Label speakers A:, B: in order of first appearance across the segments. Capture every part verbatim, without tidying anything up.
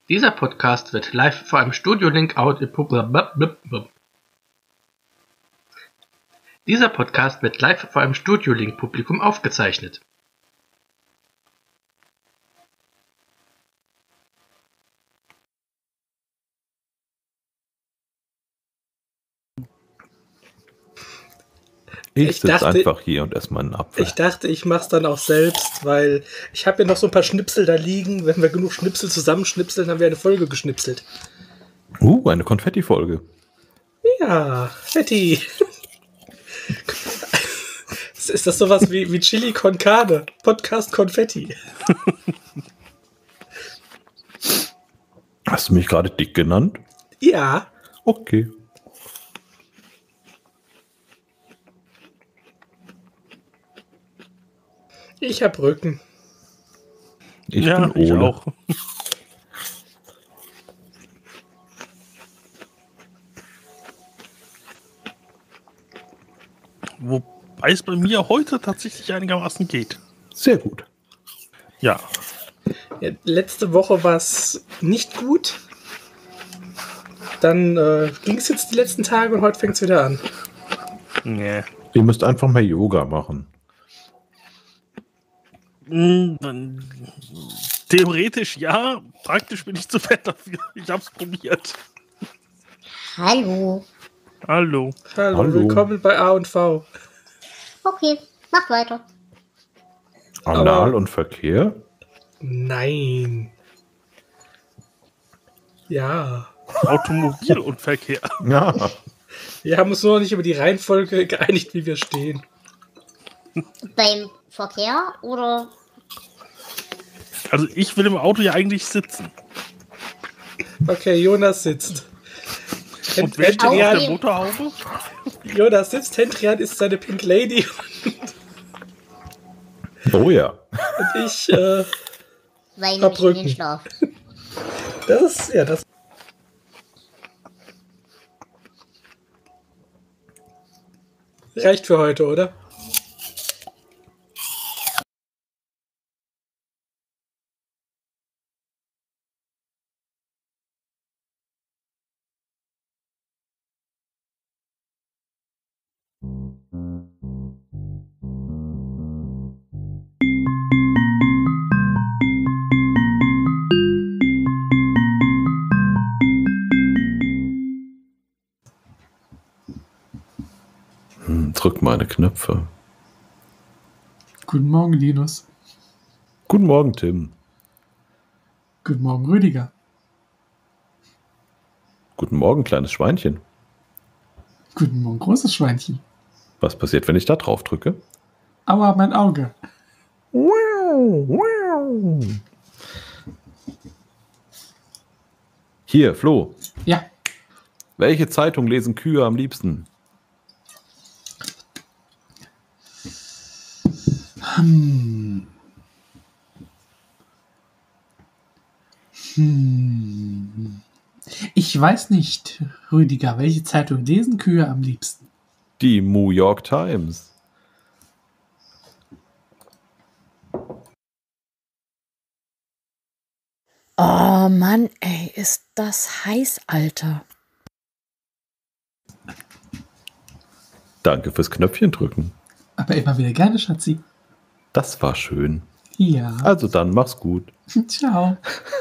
A: Dieser Podcast wird live vor einem Studio-Link out. Dieser Podcast wird live vor einem Studio-Link-Publikum aufgezeichnet.
B: Ich,
C: Ich
B: sitze
C: dachte-
B: einfach hier und esse mal einen Apfel.
C: Ich dachte, ich mach's dann auch selbst, weil ich habe ja noch so ein paar Schnipsel da liegen. Wenn wir genug Schnipsel zusammenschnipseln, haben wir eine Folge geschnipselt.
B: Uh, eine Konfetti-Folge.
C: Ja, Fetti. Ist das sowas wie, wie Chili con Carne? Podcast Konfetti.
B: Hast du mich gerade dick genannt?
C: Ja,
B: Okay.
C: ich hab Rücken.
B: Ich
D: ja,
B: bin
D: ich
B: Ole.
D: auch. Wobei es bei mir heute tatsächlich einigermaßen geht.
B: Sehr gut.
D: Ja,
C: Ja, letzte Woche war es nicht gut. Dann äh, ging es jetzt die letzten Tage und heute fängt es wieder an.
D: nee.
B: Ihr müsst einfach mehr Yoga machen.
D: Hm, dann, theoretisch ja, praktisch bin ich zu fett dafür. Ich hab's probiert.
E: Hallo.
D: Hallo.
C: Hallo,
B: Hallo.
C: willkommen bei A und V.
E: Okay, mach weiter.
B: Anal
C: Aber-
B: und Verkehr?
C: Nein. Ja.
D: Automobil und Verkehr.
B: Ja.
C: Wir haben uns nur noch nicht über die Reihenfolge geeinigt, wie wir stehen.
E: Beim Verkehr oder?
D: Also ich will im Auto ja eigentlich sitzen.
C: Okay, Jonas sitzt.
D: Und wer steht auf
C: Hendrian,
D: der Motorhaube?
C: Jonas sitzt, Hendrian ist seine Pink Lady
B: Oh ja.
C: und ich, äh,
E: Weine mich in
C: Abrücken.
E: den Schlaf.
C: das ist, ja, das. Reicht für heute, oder?
B: Hm, drück meine Knöpfe.
F: Guten Morgen, Linus.
B: Guten Morgen, Tim.
F: Guten Morgen, Rüdiger.
B: Guten Morgen, kleines Schweinchen.
F: Guten Morgen, großes Schweinchen.
B: Was passiert, wenn ich da drauf drücke?
F: Aua, mein Auge.
B: Hier, Flo.
F: Ja,
B: Welche Zeitung lesen Kühe am liebsten?
F: hm. Hm. Ich weiß nicht, Rüdiger, welche Zeitung lesen Kühe am liebsten?
B: Die New York Times.
G: Oh Mann, ey, ist das heiß, Alter.
B: Danke fürs Knöpfchen drücken.
F: Aber immer wieder gerne, Schatzi.
B: Das war schön.
F: Ja.
B: Also dann, mach's gut.
F: Ciao.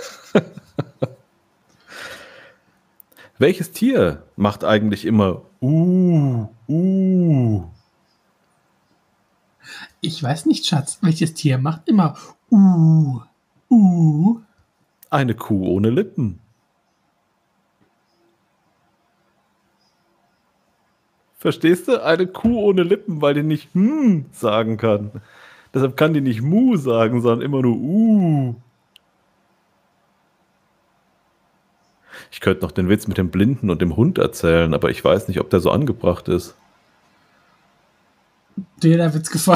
B: Welches Tier macht eigentlich immer uh, uh?
F: Ich weiß nicht, Schatz, welches Tier macht immer uh, uh.
B: Eine Kuh ohne Lippen. Verstehst du? Eine Kuh ohne Lippen, weil die nicht hm sagen kann. Deshalb kann die nicht mu sagen, sondern immer nur uh. Ich könnte noch den Witz mit dem Blinden und dem Hund erzählen, aber ich weiß nicht, ob der so angebracht ist.
F: Dir der Witz gefallen.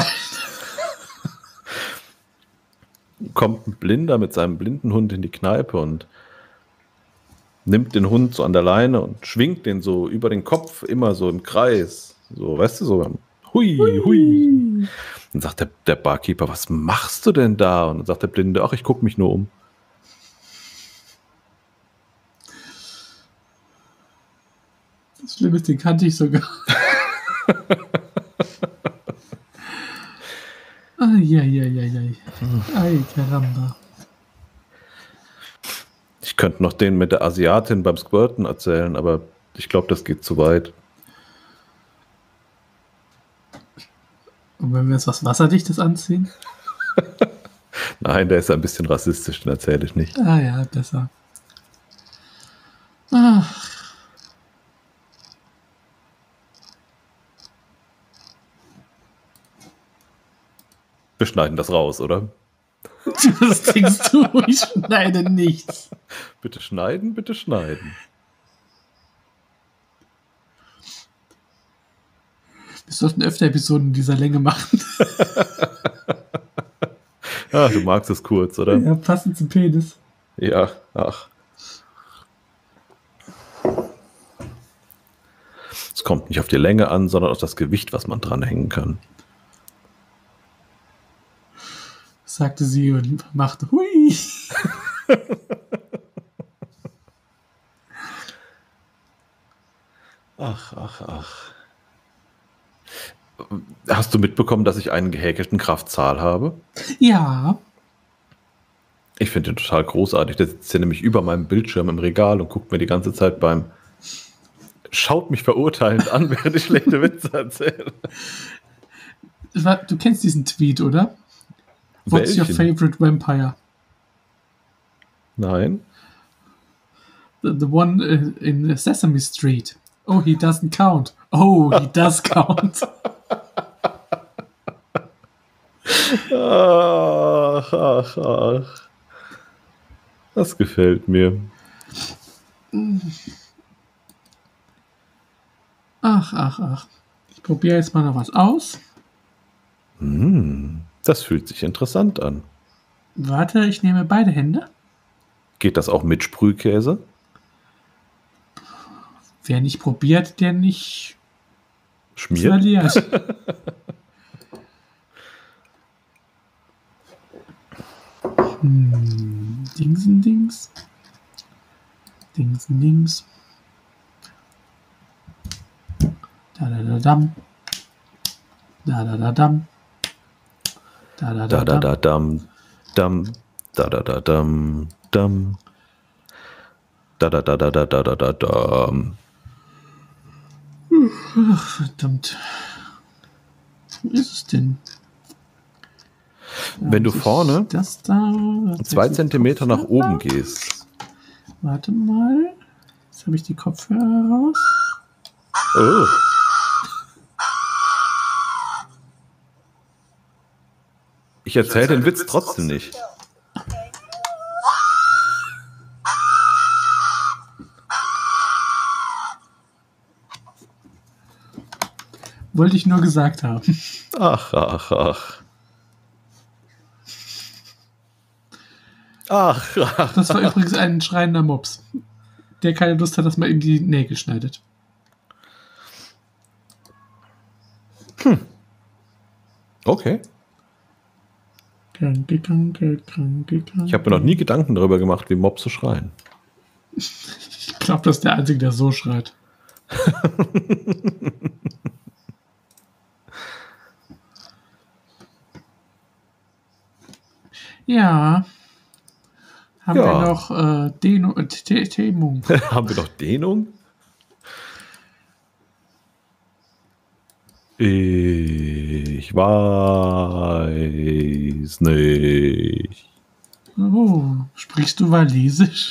B: Kommt ein Blinder mit seinem blinden Hund in die Kneipe und nimmt den Hund so an der Leine und schwingt den so über den Kopf, immer so im Kreis. So, weißt du, so hui, hui. Dann sagt der, der Barkeeper, was machst du denn da? Und dann sagt der Blinde, ach, ich gucke mich nur um.
F: Das Schlimme ist, den kannte ich sogar. Eieieiei. Ei, caramba.
B: Ich könnte noch den mit der Asiatin beim Squirten erzählen, aber ich glaube, das geht zu weit.
F: Und wenn wir jetzt was Wasserdichtes anziehen?
B: Nein, der ist ein bisschen rassistisch, den erzähle ich nicht.
F: Ah ja, besser. Ach.
B: Wir schneiden das raus, oder?
F: Das denkst du, ich schneide nichts.
B: Bitte schneiden, bitte schneiden.
F: Wir sollten öfter Episoden dieser Länge machen.
B: Ah, du magst es kurz, oder?
F: Ja, passend zum Penis.
B: Ja, ach. Es kommt nicht auf die Länge an, sondern auf das Gewicht, was man dranhängen kann.
F: Sagte sie und machte hui.
B: Ach, ach, ach. Hast du mitbekommen, dass ich einen gehäkelten Kraftzahl habe?
F: Ja.
B: Ich finde den total großartig. Der sitzt hier nämlich über meinem Bildschirm im Regal und guckt mir die ganze Zeit beim... Schaut mich verurteilend an, während ich schlechte Witze erzähle.
F: Du kennst diesen Tweet, oder? What's
B: Welchen?
F: your favorite vampire?
B: Nein.
F: The, the one uh, in Sesame Street. Oh, he doesn't count. Oh, he does count.
B: Ach, ach, ach. Das gefällt mir.
F: Ach, ach, ach. Ich probiere jetzt mal noch was aus.
B: Hm, das fühlt sich interessant an.
F: Warte, ich nehme beide Hände.
B: Geht das auch mit Sprühkäse?
F: Wer nicht probiert, der nicht
B: Schmiert?
F: verliert. hm, Dingsen, Dings. Dingsen, Dings. Da, da, da, dam. Da, da, da, dam. Da, da,
B: Da,
F: da,
B: da,
F: dam.
B: da, dam, dam. Da, da, da, dam, dam. Da, da, da, da, da, da, da, da, dam.
F: Ach, verdammt. Wo ist es denn?
B: Wenn du
F: Also
B: vorne
F: das da,
B: zwei Zentimeter nach
F: Kopfhörer.
B: oben gehst.
F: Warte mal. Jetzt habe ich die Kopfhörer raus.
B: Oh. Ich erzähle den Witz trotzdem nicht.
F: Wollte ich nur gesagt haben.
B: Ach, ach, ach. Ach, ach.
F: Das war übrigens ein schreiender Mops, der keine Lust hat, dass man ihm die Nägel schneidet.
B: Okay.
F: Kranke, kranke, kranke, kranke.
B: Ich habe mir noch nie Gedanken darüber gemacht, wie Mopse schreien.
F: Ich glaube, das ist der Einzige, der so schreit. Ja. Haben
B: Ja.
F: wir noch äh, Deno, äh, T- Themung.
B: Haben wir noch Dehnung? Ich weiß nicht.
F: Oh, sprichst du Walisisch?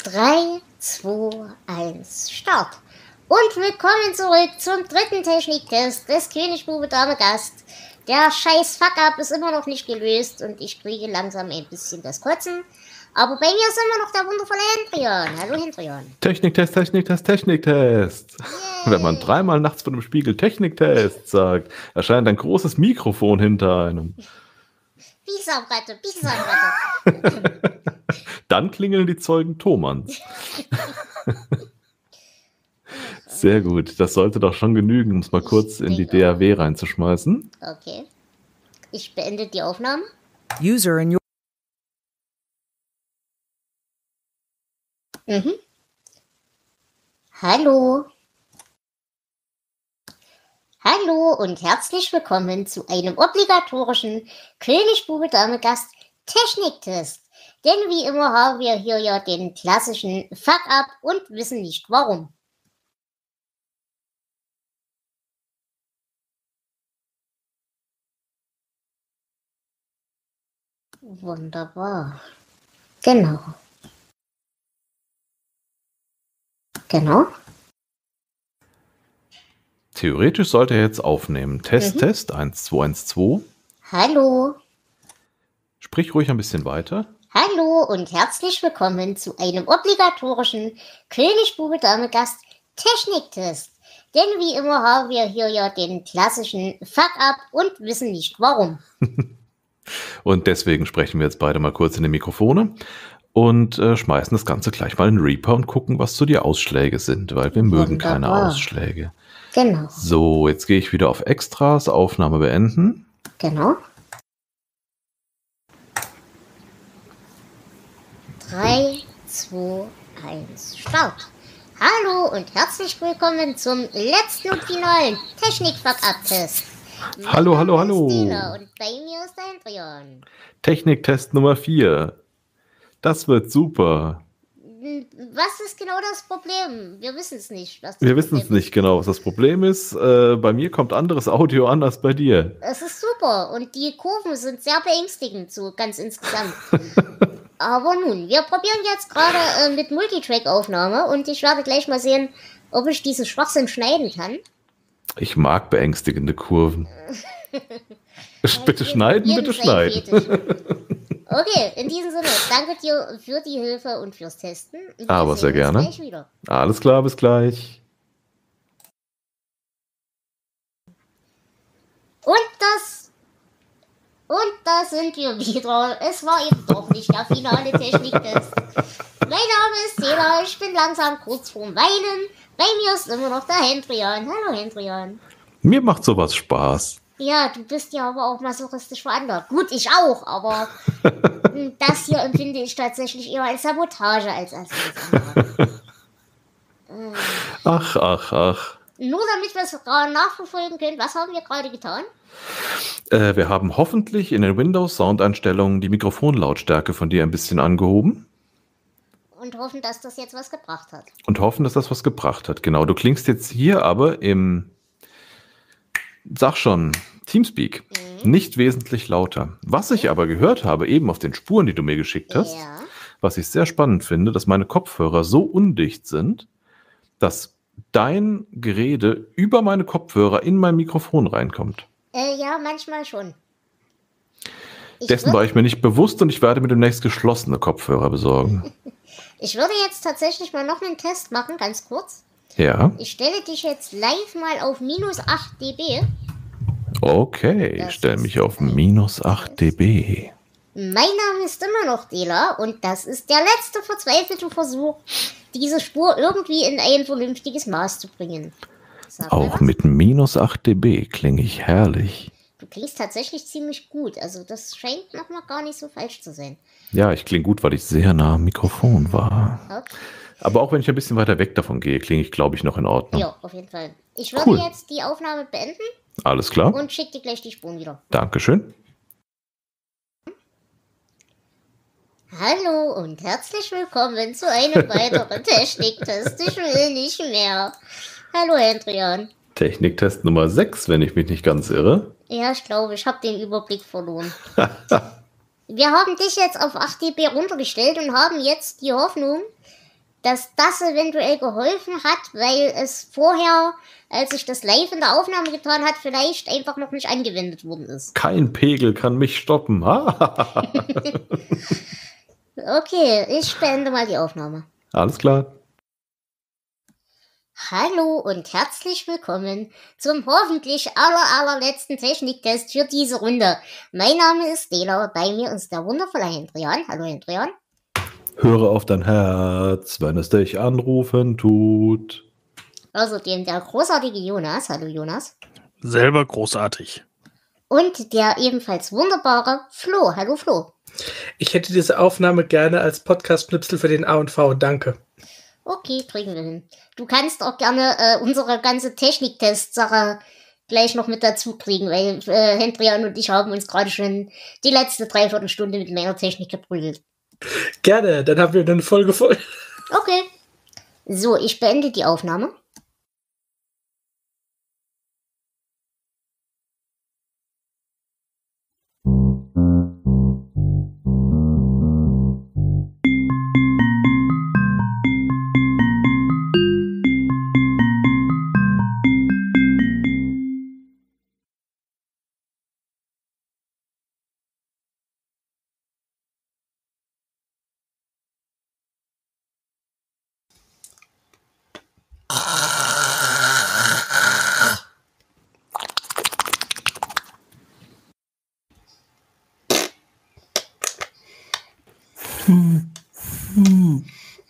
E: drei, zwei, eins, Start. Und willkommen zurück zum dritten Techniktest des König, Bube, Dame, Gast. Der scheiß Fuck-Up ist immer noch nicht gelöst und ich kriege langsam ein bisschen das Kotzen. Aber bei mir ist immer noch der wundervolle Hendrian. Hallo Hendrian.
B: Techniktest, Techniktest, Techniktest.
E: Yay.
B: Wenn man dreimal nachts vor dem Spiegel Techniktest sagt, erscheint ein großes Mikrofon hinter einem.
E: Bisaubratte, Bisaubratte.
B: Dann klingeln die Zeugen Thomanns. Sehr gut, das sollte doch schon genügen, um es mal kurz in die D A W reinzuschmeißen.
E: Okay. Ich beende die Aufnahme.
G: User in your
E: Mhm. Hallo. Hallo und herzlich willkommen zu einem obligatorischen König, Bube, Dame, Gast Techniktest. Denn wie immer haben wir hier ja den klassischen Fuck-Up und wissen nicht warum. Wunderbar. Genau. Genau.
B: Theoretisch sollte er jetzt aufnehmen. Test,
E: Mhm.
B: Test, eins, zwei, eins, zwei.
E: Hallo.
B: Sprich ruhig ein bisschen weiter.
E: Hallo und herzlich willkommen zu einem obligatorischen König, Bube, Dame, Gast Techniktest. Denn wie immer haben wir hier ja den klassischen Fuck-Up und wissen nicht warum.
B: Und deswegen sprechen wir jetzt beide mal kurz in die Mikrofone und äh, schmeißen das Ganze gleich mal in Reaper und gucken, was so die Ausschläge sind, weil wir mögen keine
E: Wunderbar.
B: Ausschläge.
E: Genau,
B: So, jetzt gehe ich wieder auf Extras, Aufnahme beenden.
E: genau. drei, zwei, eins, Start. Hallo und herzlich willkommen zum letzten und finalen Technik-Fuck-Up-Test. Mein
B: Hallo, hallo,
E: Name ist
B: hallo.
E: Dina und bei mir ist der Hendrian.
B: Techniktest Nummer vier. Das wird super.
E: Was ist genau das Problem? Wir wissen es nicht. Was das
B: Wir wissen es
E: Problem
B: nicht genau, was das Problem ist. Äh, bei mir kommt anderes Audio an als bei dir.
E: ist. Es ist super und die Kurven sind sehr beängstigend, so ganz insgesamt. Aber nun, wir probieren jetzt gerade äh, mit Multitrack-Aufnahme und ich werde gleich mal sehen, ob ich diesen Schwachsinn schneiden kann.
B: Ich mag beängstigende Kurven. Bitte schneiden,
E: Jeden
B: bitte
E: sein
B: schneiden.
E: Fetisch. Okay, in diesem Sinne, danke dir für die Hilfe und fürs Testen. Wir
B: Aber sehr
E: sehen uns
B: gerne.
E: gleich wieder.
B: Alles klar, bis gleich.
E: Und das. Und da sind wir wieder. Es war eben doch nicht der finale Techniktest. Mein Name ist Tela, ich bin langsam kurz vorm Weinen. Bei mir ist immer noch der Hendrian. Hallo Hendrian.
B: Mir macht sowas Spaß.
E: Ja, du bist ja aber auch masochistisch veranlagt. Gut, ich auch, aber das hier empfinde ich tatsächlich eher als Sabotage als als alles andere.
B: Ach, ach, ach.
E: Nur damit wir es gerade nachverfolgen können, was haben wir gerade getan?
B: Äh, wir haben hoffentlich in den Windows-Soundeinstellungen die Mikrofonlautstärke von dir ein bisschen angehoben
E: Und hoffen, dass das jetzt was gebracht hat.
B: und hoffen, dass das was gebracht hat. Genau, du klingst jetzt hier aber im, sag schon, Teamspeak nicht wesentlich lauter. Was ich aber gehört habe, eben auf den Spuren, die du mir geschickt hast,
E: Ja.
B: was ich sehr spannend finde, dass meine Kopfhörer so undicht sind, dass dein Gerede über meine Kopfhörer in mein Mikrofon reinkommt.
E: Äh, ja, manchmal schon. Ich
B: Dessen
E: würd-
B: war ich mir nicht bewusst und ich werde mir demnächst geschlossene Kopfhörer besorgen.
E: Ich würde jetzt tatsächlich mal noch einen Test machen, ganz kurz.
B: Ja,
E: Ich stelle dich jetzt live mal auf minus acht dB.
B: okay,
E: Das
B: ich stelle
E: ist
B: mich auf
E: ein
B: minus acht dB.
E: Mein Name ist immer noch Dela und das ist der letzte verzweifelte Versuch, diese Spur irgendwie in ein vernünftiges Maß zu bringen. Sag mal
B: Auch
E: was.
B: mit minus acht dB klinge ich herrlich.
E: Du klingst tatsächlich ziemlich gut, also das scheint nochmal gar nicht so falsch zu sein.
B: Ja, ich klinge gut, weil ich sehr nah am Mikrofon war.
E: Okay.
B: Aber auch wenn ich ein bisschen weiter weg davon gehe, klinge ich, glaube ich, noch in Ordnung.
E: Ja, auf jeden Fall. Ich würde
B: Cool.
E: jetzt die Aufnahme beenden
B: Alles klar?
E: und schicke dir gleich die Spuren wieder.
B: Dankeschön.
E: Hallo und herzlich willkommen zu einem weiteren Techniktest. Ich will nicht mehr. Hallo Hendrian.
B: Techniktest Nummer sechs, wenn ich mich nicht ganz irre.
E: Ja, ich glaube, ich habe den Überblick verloren. Wir haben dich jetzt auf acht dB runtergestellt und haben jetzt die Hoffnung, dass das eventuell geholfen hat, weil es vorher, als ich das live in der Aufnahme getan hat, vielleicht einfach noch nicht angewendet worden ist.
B: Kein Pegel kann mich stoppen.
E: Okay, ich beende mal die Aufnahme.
B: Alles klar.
E: Hallo und herzlich willkommen zum hoffentlich aller allerletzten Techniktest für diese Runde. Mein Name ist Dela, bei mir ist der wundervolle Hendrian. Hallo Hendrian.
B: Höre auf dein Herz, wenn es dich anrufen tut.
E: Außerdem der großartige Jonas. Hallo Jonas.
D: Selber großartig.
E: Und der ebenfalls wunderbare Flo. Hallo Flo.
C: Ich hätte diese Aufnahme gerne als Podcast-Schnipsel für den A und V. Danke.
E: Okay, kriegen wir hin. Du kannst auch gerne äh, unsere ganze Techniktest-Sache gleich noch mit dazu kriegen, weil äh, Hendrian und ich haben uns gerade schon die letzte Dreiviertelstunde mit meiner Technik geprügelt.
C: Gerne, dann haben wir eine Folge voll.
E: Okay. So, ich beende die Aufnahme.
D: Hm. Hm.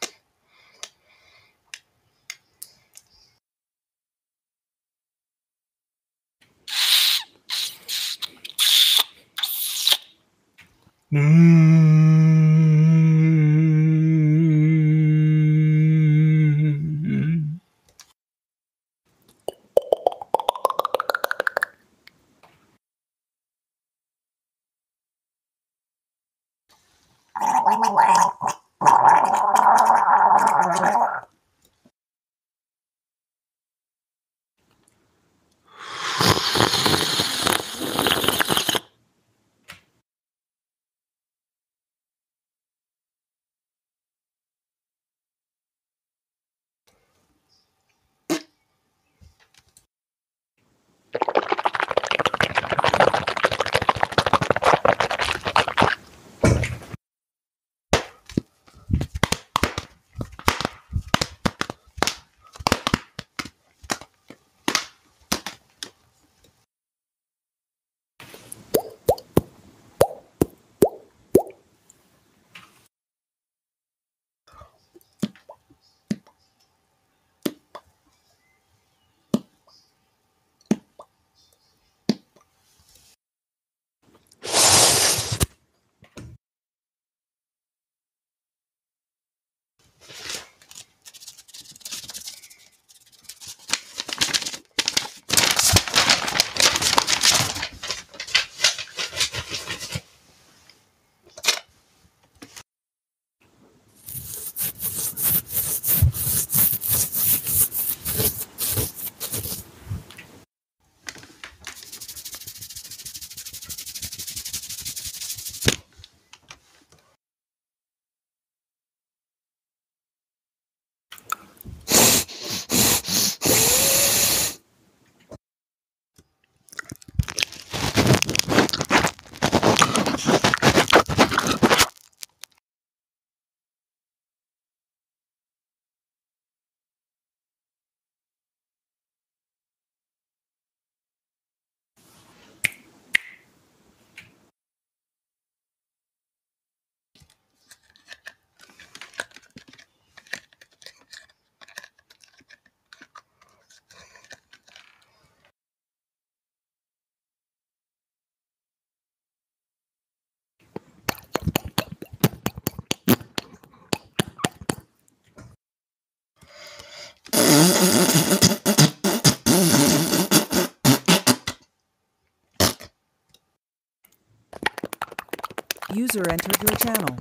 H: User entered your channel.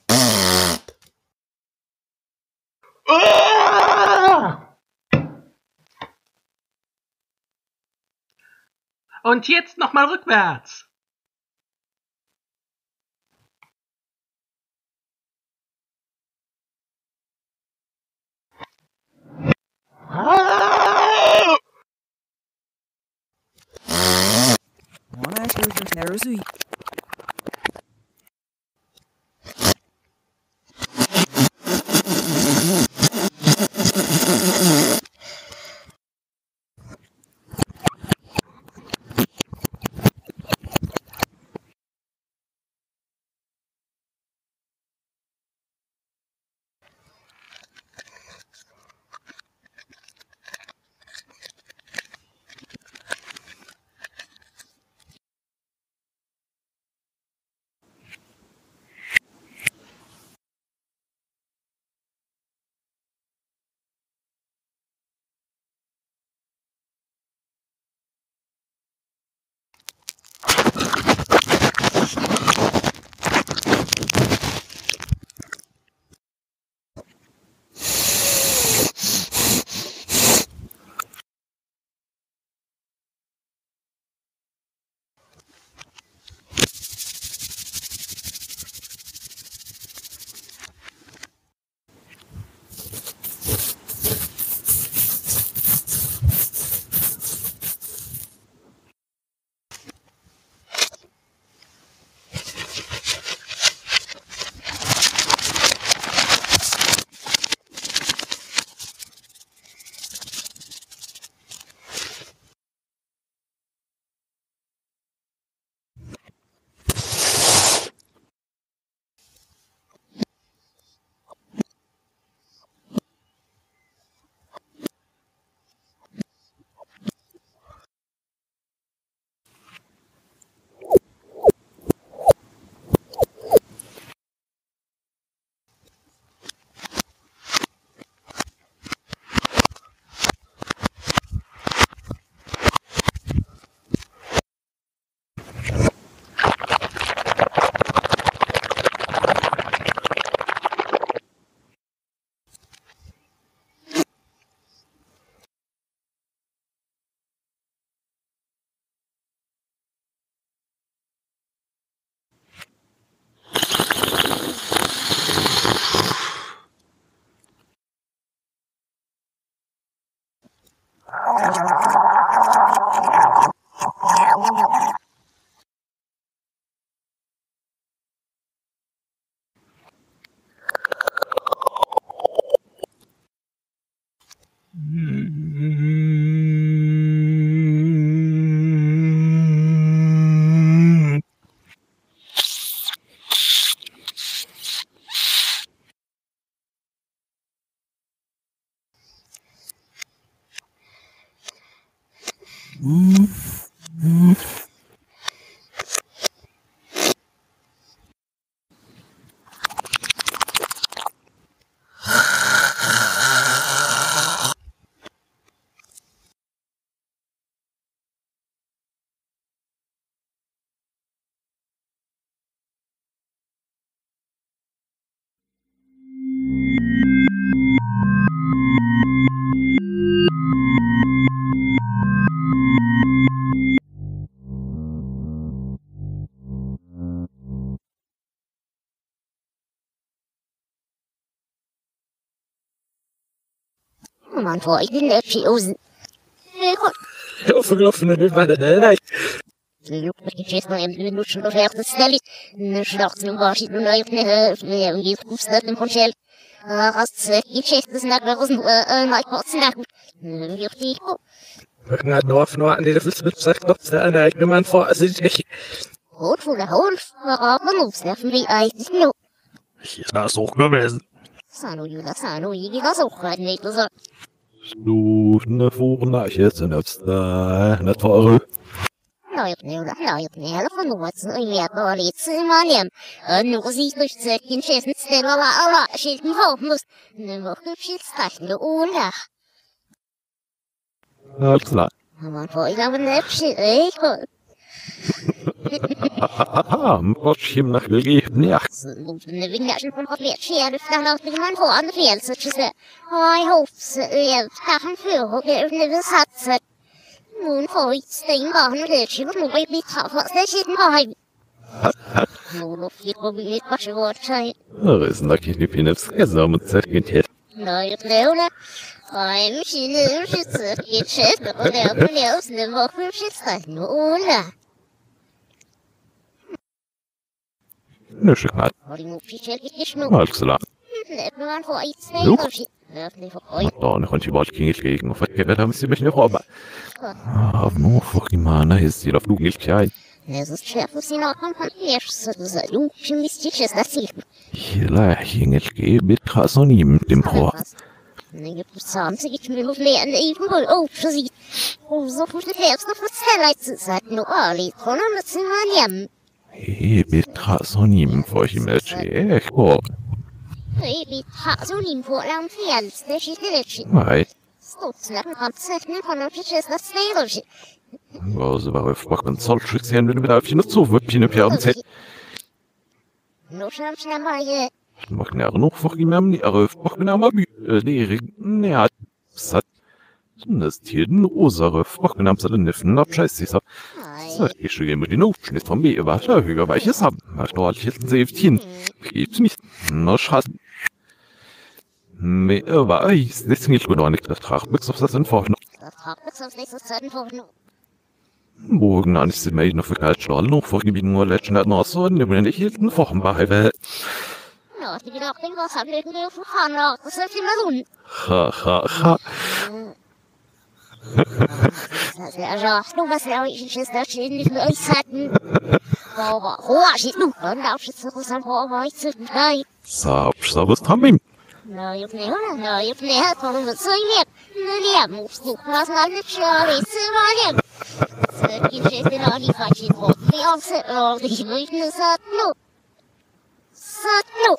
A: Und jetzt nochmal rückwärts.
H: One eye goes with narrow sweet.
E: Man får ikke den der fjosen.
C: Jeg var forgloffen med det, det nei.
E: Det lukter ikke kjest når jeg blir norsk og fært og snellig. Nå slagt som bare sitter og nøyt med høy, for jeg vil ikke oppstøtte dem på selv. Rast ikke kjest og snakker og nei, på snakker. Nå gjør det ikke.
C: Men jeg nå for noe annet, det er fullt sagt nok, så er det ikke man får, altså det er ikke.
E: Hold for det hold, for av man oppstøtten vi eites nå.
D: Hier ist auch gewesen.
E: Sano Jula, Sano, jeg gikk altså akkurat nøyt og så.
B: Snurrende forene er ikke så nødt til for
E: Nøyt Jula, nøyt Jula, for noe som jeg vet bare litt så man hjem. Nå sier du søkken kjesten stedet og la skilten håpens. Nå må du skilt stekken og ole.
B: Alt klar.
E: Man får ikke av en nøpskilt, ikke?
B: Haha, Moschim nach Begeben, ja.
E: Nu vill jag inte få fler kärluftar att man får en fel så att säga. Jag hoppas jag kan få och det nu satsa. Nun får jag stäng barn och det skulle nog bli ta för det shit mig. Nu då fick jag bli vad så vart säg.
B: Det är snack i Pinevs, jag sa mot säkert.
E: Nej, det är det. I'm she knows it's a kitchen, or never else, never who she's like no la.
B: Nösch, knall.
E: Or you pitch a kish no.
B: Alles klar.
E: Let me on for it, say,
B: Look.
E: or she. Lovely for oil.
B: Da, noch ein Schibalt ging ich gegen. Und verkehrt haben sie mich nicht aber. Aber nur vor die Mana ist jeder Flug nicht klein.
E: There's a chef who's in our company, yes, so there's a loop, she misstitches, that's it.
B: Hier lag ich nicht gehen mit Krasonim, dem Pro.
E: You put some to get me lovely and even go, oh, she's oh, so put the hair, so put satellites inside, no, early, corner, that's in my yam.
B: Hey, mit Krasonim, vor ich im Elche, ich guck.
E: Baby, hot on in Portland Fields, there she's village.
B: Mei,
E: So, snap and hot, second, on her pitches, that's the other shit.
B: was war auf Backen Zollschutz hin, wenn wir auf ihn zu Wöppchen im Jahr Zeit.
E: No, sham, sham, I,
B: Ich mach näher noch vor ihm am Näher auf Backen am Abü, Lehre, näher, satt. Das Tier den Rosere, Backen am Salon Neffen, abscheiß sich ab. So, ich schon immer den Aufschnitt von mir, was da höher weiches haben. Mach doch halt jetzt ein Säftchen. Gibt's nicht. Na, schade. Mehr weiß, das ist nicht gut, nicht das Trachbüchs auf das Entfort.
E: the topics of this certain for no.
B: Morgen an ist die Mädchen noch für Kaltschall noch vorgebieten, nur letzten hat noch so, nehmen ich hielten Wochen bei Welt.
E: No, if you don't think what's happening to you for Hannah, the certain alone.
B: Ha, ha, ha.
E: Ja, du was ja, ich ist das schön nicht mehr hatten. Aber, oh, ich nu, und auch ist so was am Vorwärts zu nein.
B: Sab, sab, was haben wir?
E: No, you play on, no, you play hat von uns so hier. No, ja, musst du was mal nicht schade, so war ja. So, ich ist in all die falschen Worte, die aufse, oh, die Wütnis hat no. Sat no.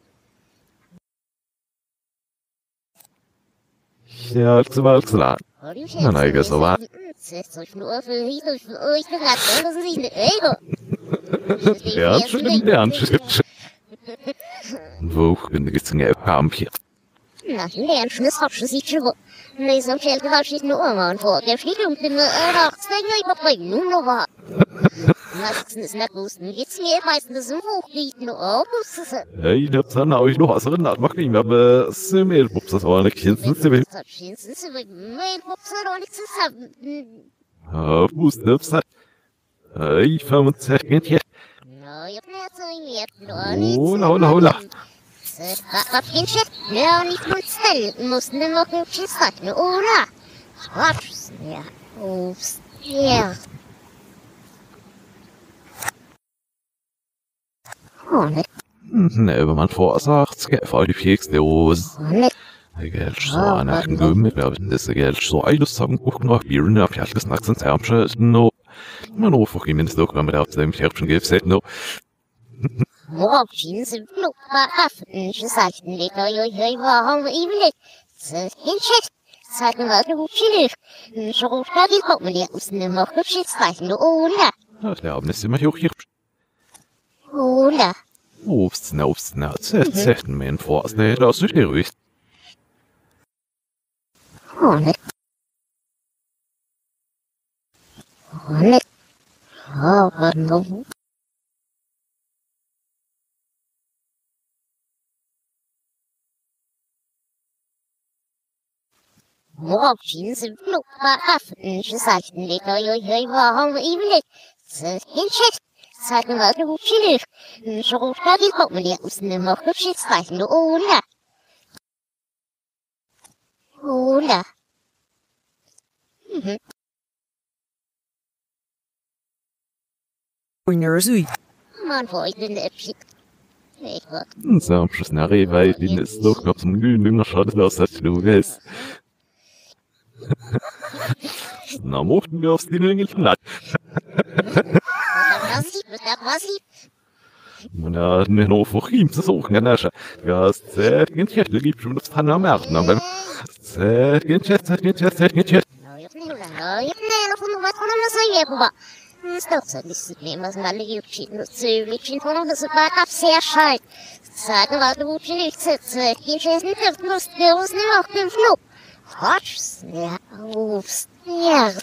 B: Ja, alles war, alles klar. Na, nein, das war.
E: Ich nur für dich, für euch, das ist nicht eine Ego.
B: Ja, stimmt, der Anschrift. Wo könnte ich denn ja haben hier?
E: Na, Lernschnitt hab ich nicht schon. Nee, so schnell hab ich nur einmal vor. Der fliegt um den Nachtzwänge überbringen, nun noch war. Was ist nicht wussten, jetzt mir meistens im Hochlied nur auf.
B: Hey, ich hab's dann auch noch was drin, das macht nicht mehr, aber es ist mir, ups, das war nicht hinten, sie will. Ah, wusste, ups, hey, fünfundzwanzig, hier. Hola, hola, hola.
E: Hab den Chef, ja, nicht mal zählen, mussten wir noch im Schiss hatten, oder? Schwarz, ja, ups, ja. Oh, ne,
B: Ne, wenn man vorsagt, vor die Fähigste Hose.
E: oh, ne.
B: Geld so einer Gömme, wir haben das Geld so alles sagen, gucken nach Bieren, auf ja, das nachts ins Hermsche, no. Man ruft auch jemand doch, wenn man auf seinem Herbschen gibt, no.
E: Woraufhin sind Flugbeaffen, Seiten legt euch euch warum eben nicht. Den Chef, Zeiten war du viel. So gut, da die kommen die aus dem Moch Zeichen, oder?
B: Ja, der Abend ist immer hier hier.
E: Oder?
B: Obst, na, Obst, na, zählt, zählt, mein Forst, der hätte aus sich gerücht.
E: Oh, ne. Oh, ne. Oh, no. Woraufhin sind Flugbeaffen, Seiten legt euch euch warum eben nicht. Den Chef, Zeiten war du viel. So gut, da die kommen die aus dem Moch Zeichen, oder? Oder? Mhm.
H: Nerezui.
E: Man wollte nicht schick. Ich war.
B: So, Schuss nach Rewe, den ist doch noch zum Glühen, immer schade, dass das du weißt. Na, mochten wir aufs Dingelchen Land.
E: Was ich, was ich.
B: Und da, ne, noch vor ihm zu suchen, ja, Nascha. Ja, es zählt, geht jetzt, gibt schon das Tann am Märchen, aber. Zählt, geht jetzt, zählt, geht jetzt, zählt, geht jetzt.
E: No, ich nicht, no, ich nicht, von was von einem so hier, Papa. Das ist doch so, das ist mir, was man hier geschieht, nur zu, ich bin von uns, das war ab sehr schall. Sagen, was du nicht sitzt, ich weiß nicht, ob du musst, wir müssen auch den Flug. Hotsch, ja, ups, ja.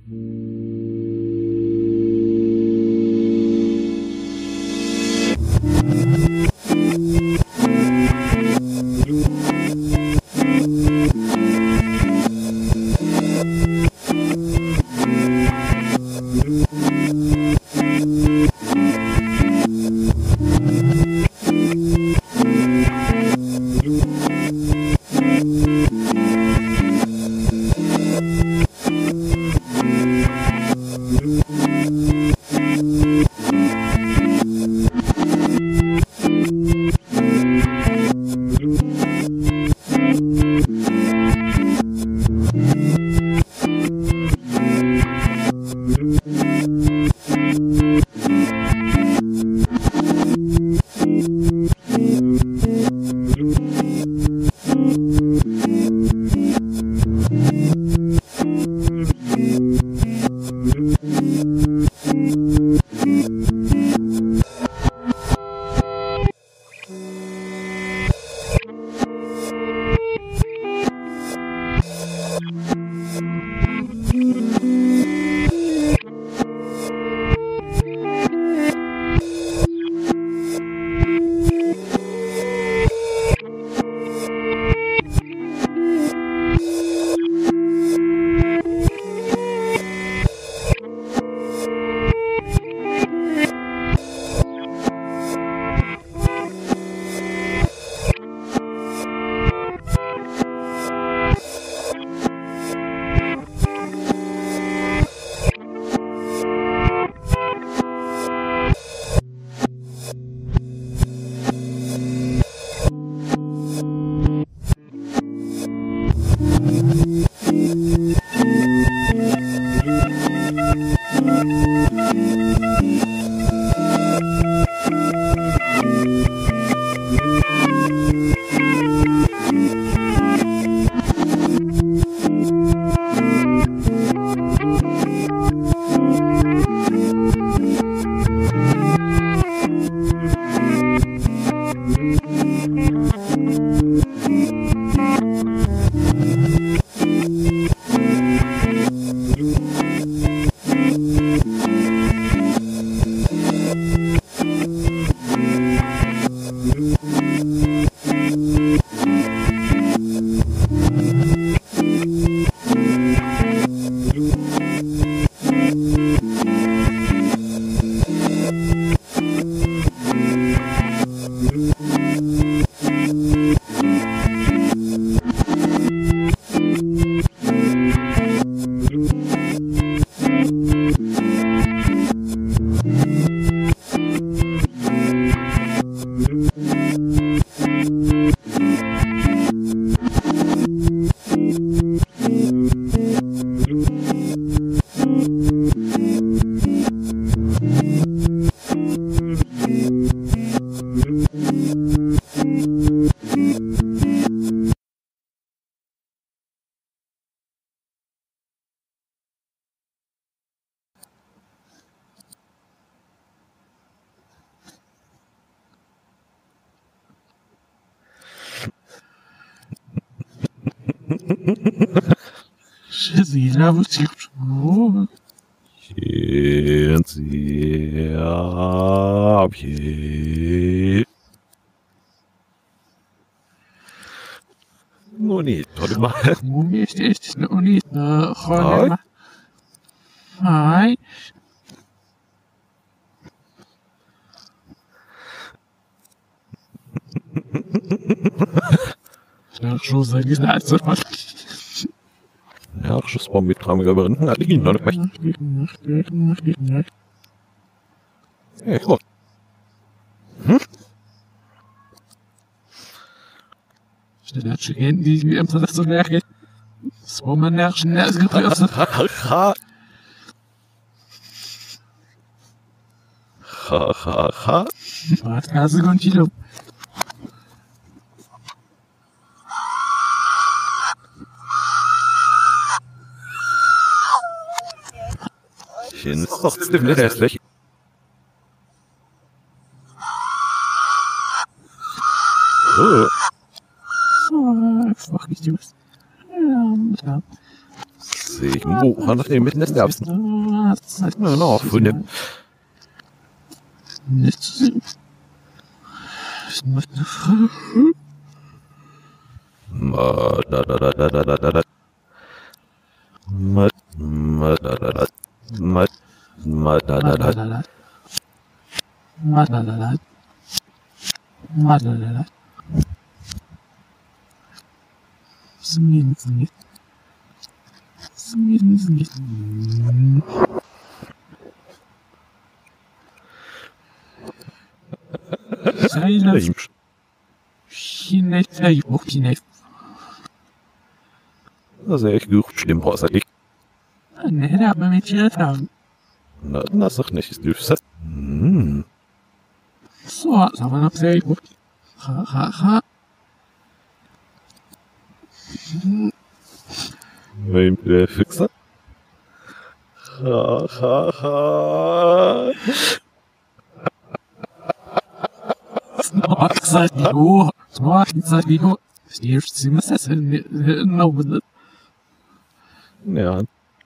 F: Shizzy, da wird die Spur.
B: Jetzt ja, okay. Nur nicht, warte mal.
F: Nicht, ist noch nicht. Hi. Hi. Ja, schon seit dieser Alter.
B: Ja, Schussbaum mit Traum überwinden. Hat liegen noch nicht mehr. Hey, guck. Hm?
F: Schnell Chicken, die mir im Satz so merken. Das war mein Nerv schnell gebraucht.
B: Ha, ha, ha, ha.
F: Was hast du Kilo?
B: Ist doch ziemlich hässlich. Oh.
F: So, einfach nicht was. Ja,
B: Segen. Oh. Han hat mit den Nerven. Genau, von dem.
F: Nicht zu sehen. Ich möchte eine Frage.
B: Ma da da da da da da da da. Ma ma da da da. Ma ma da da da.
F: Madalala. Madalala. Madalala. Smin, smin. Smin, smin. Silence.
B: Himsch.
F: Chinese, you Chinese.
B: Das ist echt gut, stimmt, was er liegt.
F: Ne, aber mit Children.
B: Na, das ist nicht, ist das. Hm.
F: So, sagen wir noch sehr gut. Ha, ha, ha.
B: Wem der Fixer? Ha, ha, ha.
F: Smart gesagt, wie du. Smart gesagt, wie du. Stehst du mit das in
B: Ja,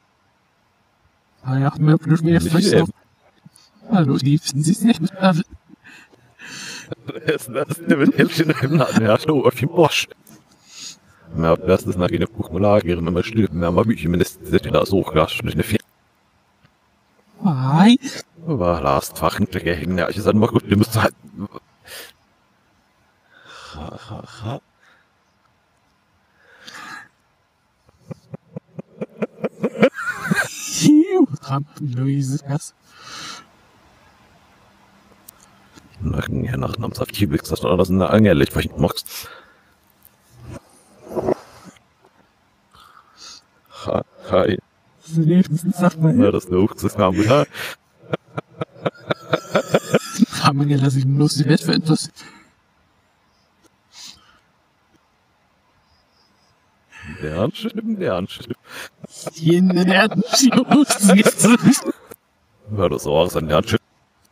F: Ah ja, möglich mehr
B: nicht
F: frisch.
B: eben.
F: Hallo, liebsten Sie es nicht mit
B: Das ist das mit Hälfchen im Laden, ja, so auf dem Bosch. Ja, das ist nach einer Kuchenlage, wenn man stirbt, wenn man Bücher mindestens da so krass nicht eine Vier.
F: Why?
B: War last Fachen hängen, ja, ich sag mal gut, du musst halt. Ha, ha, ha.
F: Hiu, Luise, das.
B: Nach ja, nach namenshaft Kibix, das war das in der Angerlich, was ich magst. Ha, hi.
F: Sag mal,
B: Ja, das ist eine Hochzeitsname, ha.
F: haben wir gelassen, ich muss die Welt für etwas.
B: Der Anschrift, der Anschrift.
F: In den Erden, sie muss jetzt.
B: Ja, das war auch sein Anschrift.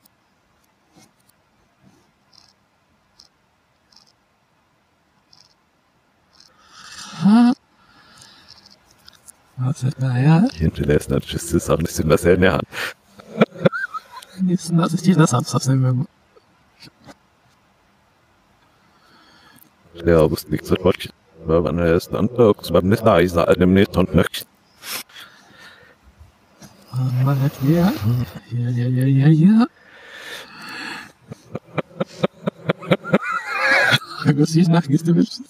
F: Was hat man ja?
B: Hinterlässt natürlich ist auch nicht in der Szene Hand.
F: Nächsten, dass ich dir das absatteln.
B: Der August liegt so deutlich. Weil man erst antrug, so beim nicht leise, einem nicht und nicht.
F: Man hat ja. Ja, ja, ja, ja, ja. Was ist nach Gistewitsch?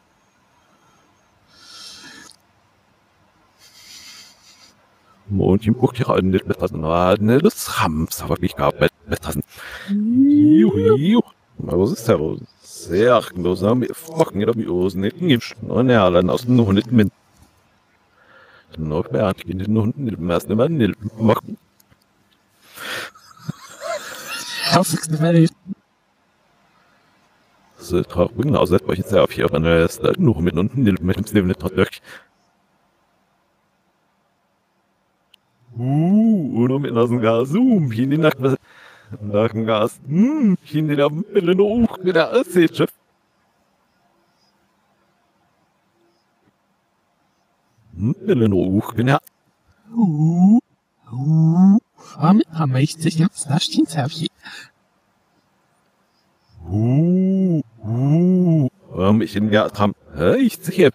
B: Und im Buch die Rollen nicht mit lassen, aber ne, das Rams, aber ich gab mit lassen. Juhu, juhu. Was ist der Rose? Sehr achtlos, haben wir fucking oder wie Osen nicht gibst. Und ja, dann aus dem Hund mit. Noch mehr hat ich nur Hunden nicht mehr, nicht mehr machen.
F: Hauptsächlich nicht mehr.
B: So, traurig, genau, seit euch jetzt sehr auf hier, wenn er ist, nur mit unten, mit dem Leben nicht durch. Uh, oder mit dem Gas, zoom, hin in den Nackengas, hm, hin in der Mille noch, mit der Aussichtsschiff. Mille noch, genau.
F: Uh, uh, am, am ich sich jetzt nach Steinzerfi.
B: Uh, uh, um ich in der Tram, hä, ich sehe.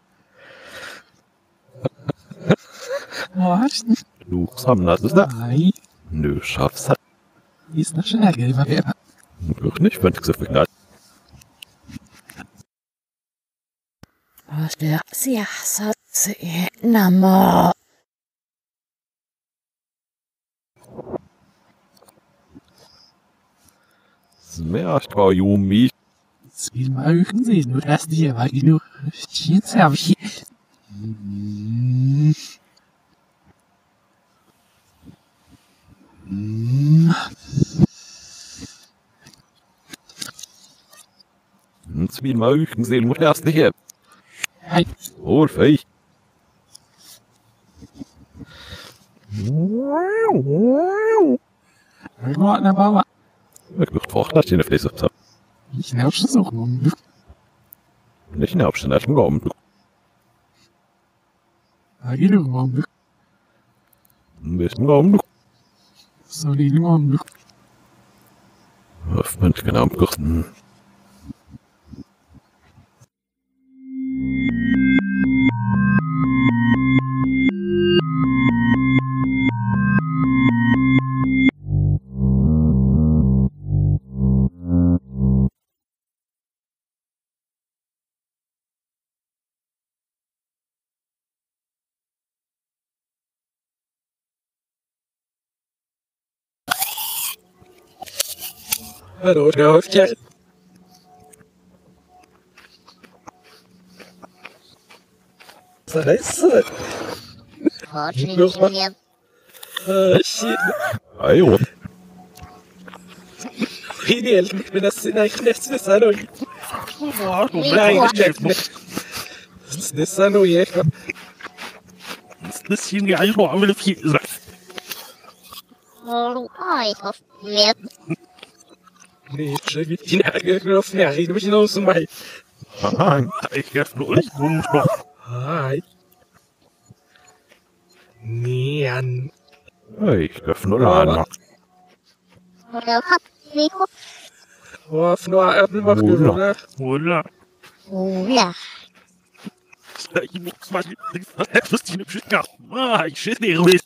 F: Was?
B: Du, Sam, das ist da.
F: Nein,
B: Nö, schaff's halt.
F: ist noch schnell gelber Werber.
B: Doch nicht, wenn ich so viel Gnade.
G: Was der sie hat sie Namo.
B: Mehr, ich war Yumi.
F: Wie mal sehen, nur das hier war genug Steinzerfi.
B: Zweimal Üchen sehen, muss erst nicht her.
F: Hey,
B: Wohl, fähig.
F: Gordner Bauer.
B: Ich möchte auch das in der Fläche haben.
F: Ich nerv's es auch noch.
B: Nicht in der Hauptstadt, ich bin gekommen.
F: Hallo,
B: Ein bisschen warum?
F: Så lige nu om
B: Öffnet genau am Kursen.
C: Hallo, der Hofjahr. Was heißt das?
E: Fortschritt schon hier.
C: Äh, shit.
B: Ajo.
C: Genial, ich bin das in eigentlich nichts mehr sagen.
D: Boah, du
C: Nein,
D: bleibst
C: ich nicht. Das ist nicht so, ja.
D: Das bisschen geil, nur am viel sagt.
E: Oh, ich hoffe, wir
C: Nee, ich bin die Nagel ja, ich bin noch so mal.
B: Aha.
D: Ich hab nur nicht rumgesprochen.
C: Hi. Nee, an.
B: Ich öffne Laden.
E: oder Paprika.
C: Auf nur Apple macht
B: Oder?
D: Oder?
E: Oder.
D: Ich muss mal etwas die Schicker. Ah, ich schätze nicht.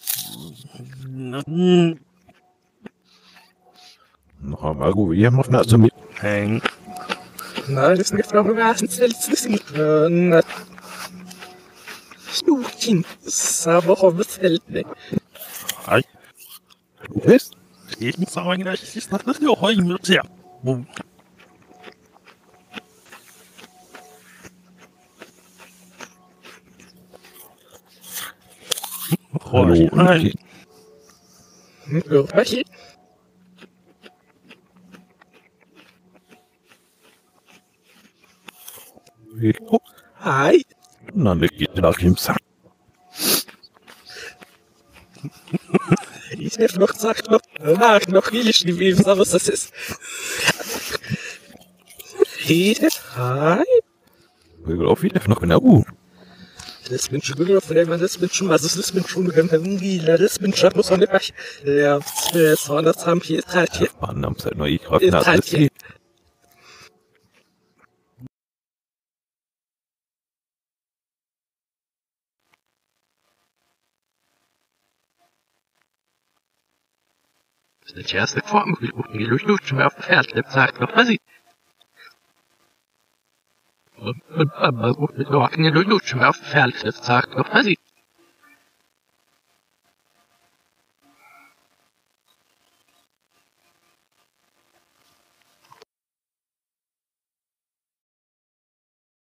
B: Noch einmal gut, wir machen das so mit.
D: Hang.
C: Nein, das ist nicht noch was. Das ist nicht. Äh, Stuchen. Aber auf das Feld, ne?
D: Hi.
B: Du bist?
D: Ich muss sagen, ich ist das ja heute mit sehr.
B: Hallo.
D: Nein.
C: Okay. Hi.
B: Na, leg ich nach ihm Sack.
C: Ich hab noch gesagt, noch, nach, noch will ich nicht wissen, was das ist. Hi.
B: Ich glaube, ich darf noch genau.
C: Das bin schon gegangen, das bin schon, also das bin schon gegangen, das bin schon, muss man nicht machen. Ja, das war das haben hier, ist halt hier.
B: Mann, am Zeit noch ich rauf.
C: Ist
B: Na,
C: halt
B: das
C: hier.
B: geht.
A: Das ist die erste Form, wie du die Luft mehr auf dem Pferd lebt, sagt noch was ich. Und aber mit Locken die Luft mehr auf dem Pferd lebt, sagt noch was ich.